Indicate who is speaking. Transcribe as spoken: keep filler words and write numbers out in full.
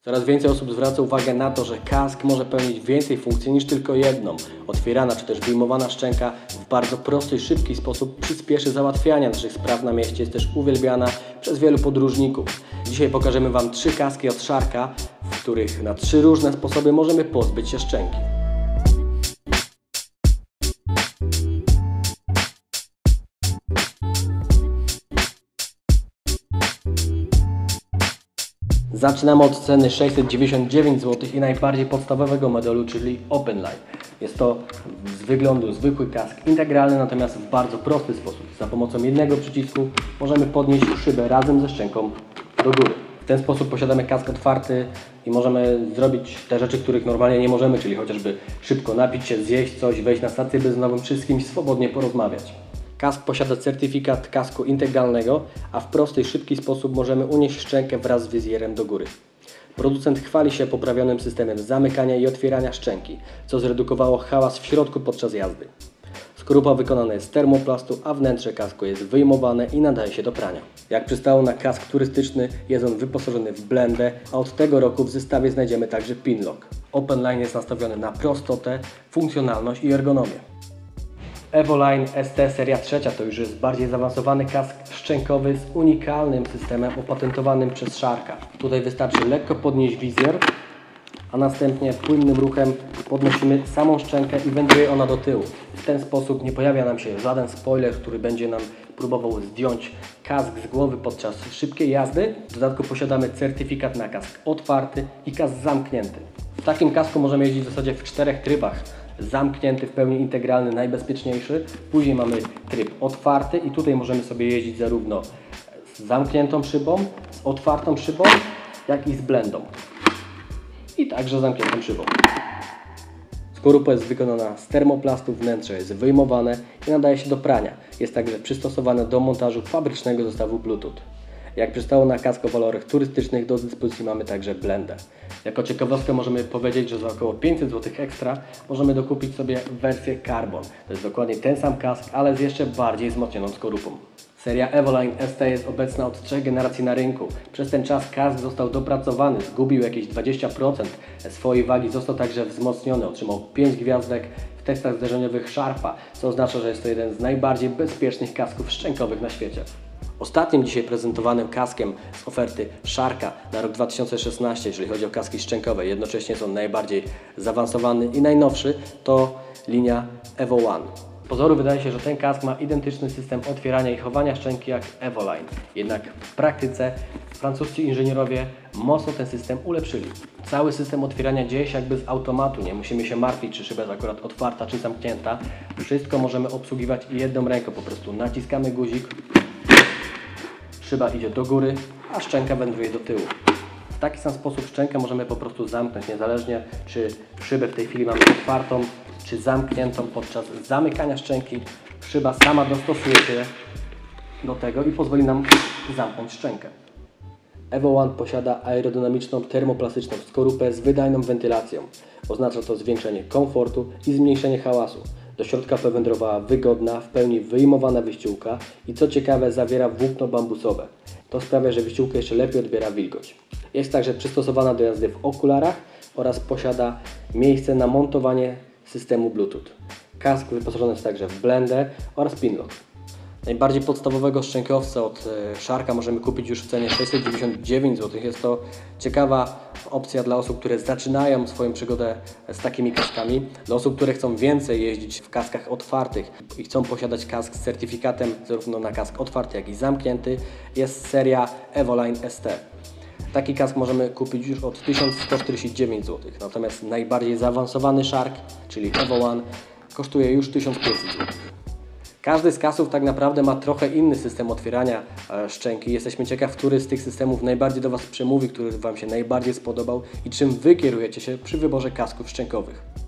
Speaker 1: Coraz więcej osób zwraca uwagę na to, że kask może pełnić więcej funkcji niż tylko jedną. Otwierana czy też wyjmowana szczęka w bardzo prosty i szybki sposób przyspieszy załatwiania naszych spraw na mieście. Jest też uwielbiana przez wielu podróżników. Dzisiaj pokażemy Wam trzy kaski od Sharka, w których na trzy różne sposoby możemy pozbyć się szczęki. Zaczynamy od ceny sześćset dziewięćdziesiąt dziewięć złotych i najbardziej podstawowego modelu, czyli Open Line. Jest to z wyglądu zwykły kask integralny, natomiast w bardzo prosty sposób. Za pomocą jednego przycisku możemy podnieść szybę razem ze szczęką do góry. W ten sposób posiadamy kask otwarty i możemy zrobić te rzeczy, których normalnie nie możemy, czyli chociażby szybko napić się, zjeść coś, wejść na stację benzynową czy z kimś swobodnie porozmawiać. Kask posiada certyfikat kasku integralnego, a w prosty i szybki sposób możemy unieść szczękę wraz z wizjerem do góry. Producent chwali się poprawionym systemem zamykania i otwierania szczęki, co zredukowało hałas w środku podczas jazdy. Skorupa wykonana jest z termoplastu, a wnętrze kasku jest wyjmowane i nadaje się do prania. Jak przystało na kask turystyczny, jest on wyposażony w blendę, a od tego roku w zestawie znajdziemy także pinlock. Open Line jest nastawiony na prostotę, funkcjonalność i ergonomię. Evoline S T seria trzecia to już jest bardziej zaawansowany kask szczękowy z unikalnym systemem opatentowanym przez Sharka. Tutaj wystarczy lekko podnieść wizjer, a następnie płynnym ruchem podnosimy samą szczękę i wędruje ona do tyłu. W ten sposób nie pojawia nam się żaden spoiler, który będzie nam próbował zdjąć kask z głowy podczas szybkiej jazdy. W dodatku posiadamy certyfikat na kask otwarty i kask zamknięty. W takim kasku możemy jeździć w zasadzie w czterech trybach. Zamknięty, w pełni integralny, najbezpieczniejszy. Później mamy tryb otwarty i tutaj możemy sobie jeździć zarówno z zamkniętą szybą, z otwartą szybą, jak i z blendą. I także zamkniętą szybą. Skorupa jest wykonana z termoplastu, wnętrze jest wyjmowane i nadaje się do prania. Jest także przystosowane do montażu fabrycznego zestawu Bluetooth. Jak przystało na kask o walorach turystycznych, do dyspozycji mamy także blendę. Jako ciekawostkę możemy powiedzieć, że za około pięćset złotych ekstra możemy dokupić sobie wersję Carbon. To jest dokładnie ten sam kask, ale z jeszcze bardziej wzmocnioną skorupą. Seria Evoline S T jest obecna od trzech generacji na rynku. Przez ten czas kask został dopracowany, zgubił jakieś dwadzieścia procent swojej wagi, został także wzmocniony, otrzymał pięć gwiazdek w testach zderzeniowych Sharpa, co oznacza, że jest to jeden z najbardziej bezpiecznych kasków szczękowych na świecie. Ostatnim dzisiaj prezentowanym kaskiem z oferty Sharka na rok dwa tysiące szesnasty, jeżeli chodzi o kaski szczękowe, jednocześnie jest on najbardziej zaawansowany i najnowszy, to linia Evo One. Z pozoru wydaje się, że ten kask ma identyczny system otwierania i chowania szczęki jak Evoline. Jednak w praktyce francuscy inżynierowie mocno ten system ulepszyli. Cały system otwierania dzieje się jakby z automatu, nie musimy się martwić, czy szyba jest akurat otwarta, czy zamknięta. Wszystko możemy obsługiwać jedną ręką, po prostu naciskamy guzik, szyba idzie do góry, a szczęka wędruje do tyłu. W taki sam sposób szczękę możemy po prostu zamknąć, niezależnie czy szybę w tej chwili mamy otwartą, czy zamkniętą. Podczas zamykania szczęki szyba sama dostosuje się do tego i pozwoli nam zamknąć szczękę. Evo One posiada aerodynamiczną, termoplastyczną skorupę z wydajną wentylacją. Oznacza to zwiększenie komfortu i zmniejszenie hałasu. Do środka powędrowała wygodna, w pełni wyjmowana wyściółka i co ciekawe zawiera włókno bambusowe. To sprawia, że wyściółka jeszcze lepiej odbiera wilgoć. Jest także przystosowana do jazdy w okularach oraz posiada miejsce na montowanie systemu Bluetooth. Kask wyposażony jest także w blendę oraz pinlock. Najbardziej podstawowego szczękowca od Sharka możemy kupić już w cenie sześćset dziewięćdziesiąt dziewięć złotych. Jest to ciekawa opcja dla osób, które zaczynają swoją przygodę z takimi kaskami. Dla osób, które chcą więcej jeździć w kaskach otwartych i chcą posiadać kask z certyfikatem zarówno na kask otwarty, jak i zamknięty, jest seria Evoline S T. Taki kask możemy kupić już od tysiąc sto czterdzieści dziewięć złotych. Natomiast najbardziej zaawansowany Shark, czyli Evo One, kosztuje już tysiąc pięćset złotych. Każdy z kasków tak naprawdę ma trochę inny system otwierania e, szczęki. Jesteśmy ciekawi, który z tych systemów najbardziej do Was przemówi, który Wam się najbardziej spodobał i czym Wy kierujecie się przy wyborze kasków szczękowych.